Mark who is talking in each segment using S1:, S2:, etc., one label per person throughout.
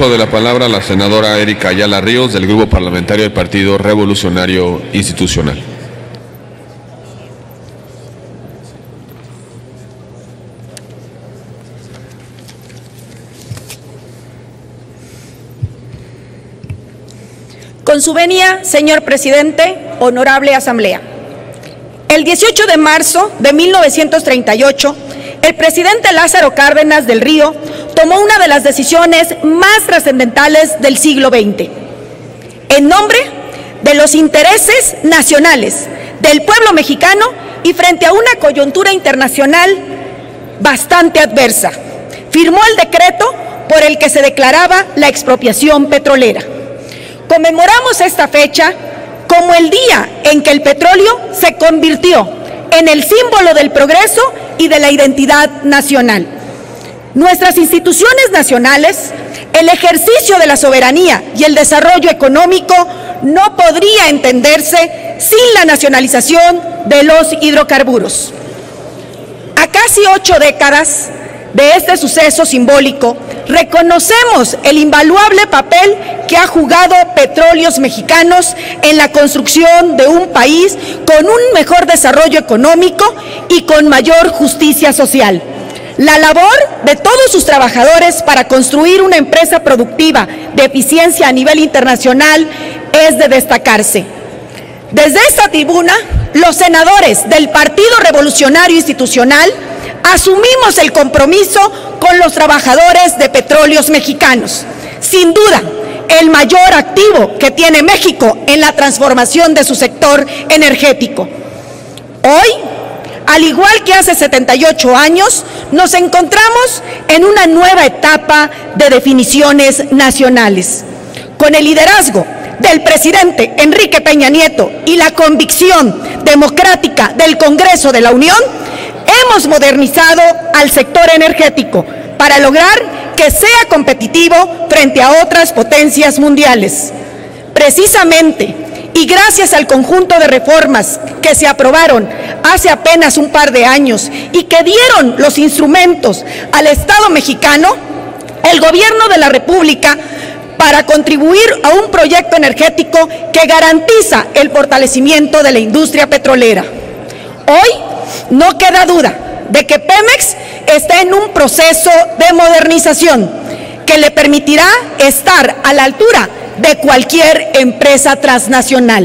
S1: De la palabra a la senadora Erika Ayala Ríos, del Grupo Parlamentario del Partido Revolucionario Institucional.
S2: Con su venia, señor presidente, honorable asamblea. El 18 de marzo de 1938, el presidente Lázaro Cárdenas del Río tomó una de las decisiones más trascendentales del siglo XX. En nombre de los intereses nacionales del pueblo mexicano y frente a una coyuntura internacional bastante adversa, firmó el decreto por el que se declaraba la expropiación petrolera. Conmemoramos esta fecha como el día en que el petróleo se convirtió en el símbolo del progreso y de la identidad nacional. Nuestras instituciones nacionales, el ejercicio de la soberanía y el desarrollo económico no podría entenderse sin la nacionalización de los hidrocarburos. A casi 8 décadas de este suceso simbólico, reconocemos el invaluable papel que ha jugado Petróleos Mexicanos en la construcción de un país con un mejor desarrollo económico y con mayor justicia social. La labor de todos sus trabajadores para construir una empresa productiva de eficiencia a nivel internacional es de destacarse. Desde esta tribuna, los senadores del Partido Revolucionario Institucional asumimos el compromiso con los trabajadores de Petróleos Mexicanos. Sin duda, el mayor activo que tiene México en la transformación de su sector energético. Hoy, al igual que hace 78 años, nos encontramos en una nueva etapa de definiciones nacionales. Con el liderazgo del presidente Enrique Peña Nieto y la convicción democrática del Congreso de la Unión, hemos modernizado al sector energético para lograr que sea competitivo frente a otras potencias mundiales. Precisamente, y gracias al conjunto de reformas que se aprobaron hace apenas un par de años y que dieron los instrumentos al Estado mexicano, el Gobierno de la República, para contribuir a un proyecto energético que garantiza el fortalecimiento de la industria petrolera. Hoy no queda duda de que Pemex está en un proceso de modernización que le permitirá estar a la altura de cualquier empresa transnacional.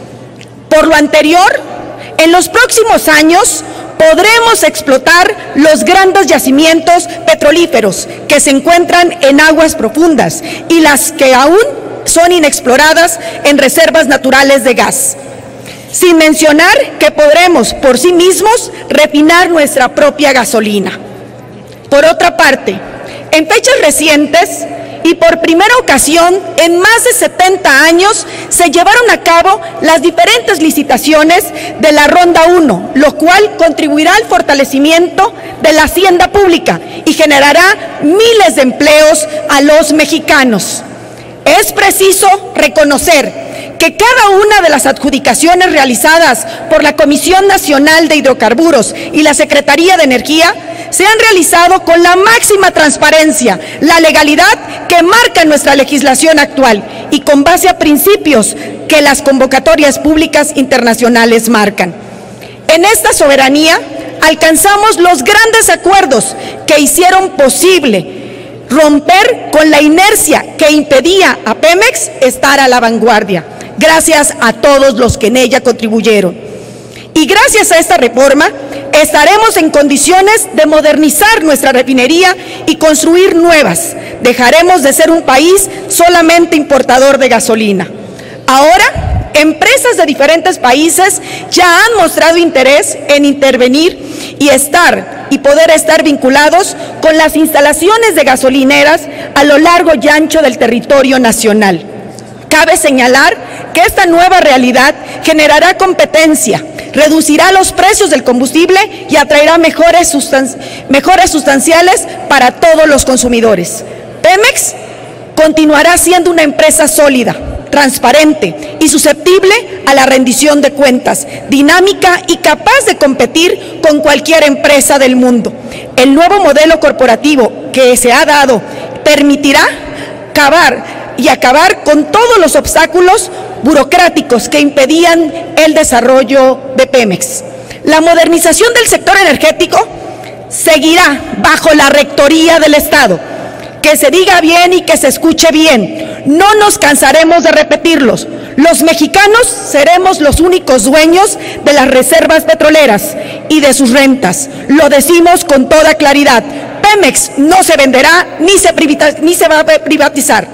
S2: Por lo anterior, en los próximos años podremos explotar los grandes yacimientos petrolíferos que se encuentran en aguas profundas y las que aún son inexploradas en reservas naturales de gas. Sin mencionar que podremos por sí mismos refinar nuestra propia gasolina. Por otra parte, en fechas recientes y por primera ocasión en más de 70 años se llevaron a cabo las diferentes licitaciones de la Ronda 1, lo cual contribuirá al fortalecimiento de la hacienda pública y generará miles de empleos a los mexicanos. Es preciso reconocer que cada una de las adjudicaciones realizadas por la Comisión Nacional de Hidrocarburos y la Secretaría de Energía se han realizado con la máxima transparencia, la legalidad que marca nuestra legislación actual y con base a principios que las convocatorias públicas internacionales marcan. En esta soberanía alcanzamos los grandes acuerdos que hicieron posible romper con la inercia que impedía a Pemex estar a la vanguardia. Gracias a todos los que en ella contribuyeron. Y gracias a esta reforma estaremos en condiciones de modernizar nuestra refinería y construir nuevas. Dejaremos de ser un país solamente importador de gasolina. Ahora, empresas de diferentes países ya han mostrado interés en intervenir y poder estar vinculados con las instalaciones de gasolineras a lo largo y ancho del territorio nacional. Cabe señalar que esta nueva realidad generará competencia, reducirá los precios del combustible y atraerá mejoras sustanciales para todos los consumidores. Pemex continuará siendo una empresa sólida, transparente y susceptible a la rendición de cuentas, dinámica y capaz de competir con cualquier empresa del mundo. El nuevo modelo corporativo que se ha dado permitirá acabar con todos los obstáculos burocráticos que impedían el desarrollo de Pemex. La modernización del sector energético seguirá bajo la rectoría del Estado. Que se diga bien y que se escuche bien. No nos cansaremos de repetirlos. Los mexicanos seremos los únicos dueños de las reservas petroleras y de sus rentas. Lo decimos con toda claridad. Pemex no se venderá ni se va a privatizar.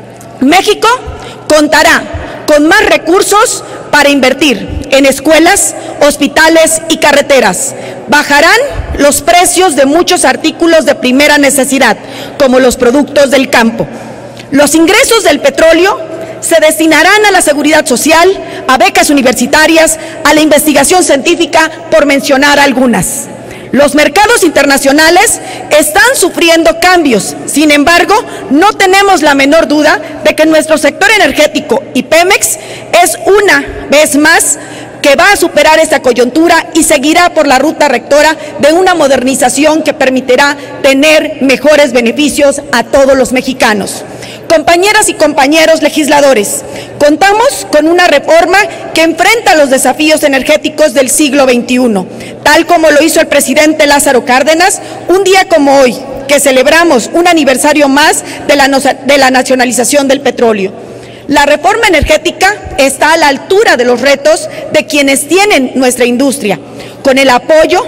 S2: México contará con más recursos para invertir en escuelas, hospitales y carreteras. Bajarán los precios de muchos artículos de primera necesidad, como los productos del campo. Los ingresos del petróleo se destinarán a la seguridad social, a becas universitarias, a la investigación científica, por mencionar algunas. Los mercados internacionales están sufriendo cambios. Sin embargo, no tenemos la menor duda de que nuestro sector energético y Pemex es una vez más que va a superar esta coyuntura y seguirá por la ruta rectora de una modernización que permitirá tener mejores beneficios a todos los mexicanos. Compañeras y compañeros legisladores, contamos con una reforma que enfrenta los desafíos energéticos del siglo XXI, tal como lo hizo el presidente Lázaro Cárdenas, un día como hoy, que celebramos un aniversario más de la nacionalización del petróleo. La reforma energética está a la altura de los retos de quienes tienen nuestra industria, con el apoyo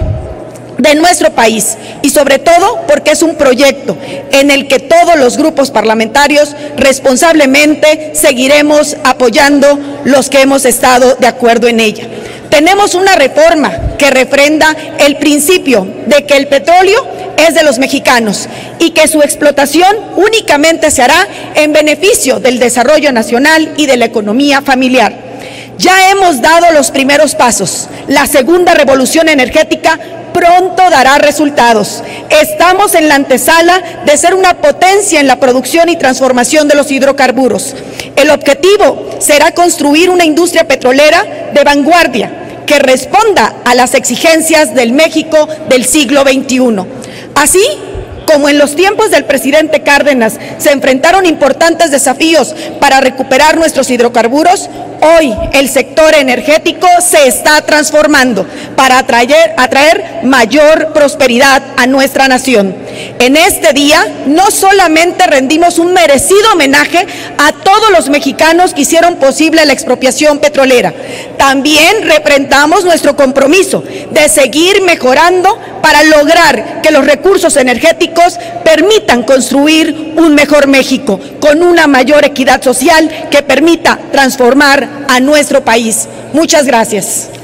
S2: de nuestro país y sobre todo porque es un proyecto en el que todos los grupos parlamentarios responsablemente seguiremos apoyando los que hemos estado de acuerdo en ella. Tenemos una reforma que refrenda el principio de que el petróleo es de los mexicanos y que su explotación únicamente se hará en beneficio del desarrollo nacional y de la economía familiar. Ya hemos dado los primeros pasos. La segunda revolución energética pronto dará resultados. Estamos en la antesala de ser una potencia en la producción y transformación de los hidrocarburos. El objetivo será construir una industria petrolera de vanguardia que responda a las exigencias del México del siglo XXI. Así como en los tiempos del presidente Cárdenas se enfrentaron importantes desafíos para recuperar nuestros hidrocarburos, hoy el sector energético se está transformando para atraer mayor prosperidad a nuestra nación. En este día no solamente rendimos un merecido homenaje a todos los mexicanos que hicieron posible la expropiación petrolera, también representamos nuestro compromiso de seguir mejorando para lograr que los recursos energéticos permitan construir un mejor México con una mayor equidad social que permita transformar a nuestro país. Muchas gracias.